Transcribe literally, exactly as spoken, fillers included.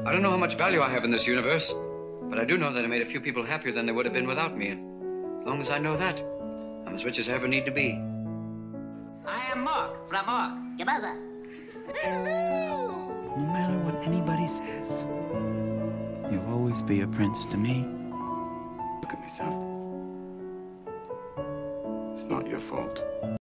I don't know how much value I have in this universe, but I do know that I made a few people happier than they would have been without me. And as long as I know that, I'm as rich as I ever need to be. I am Mark from Mark. Gabaza. No matter what anybody says, you'll always be a prince to me. Look at me, son. It's not your fault.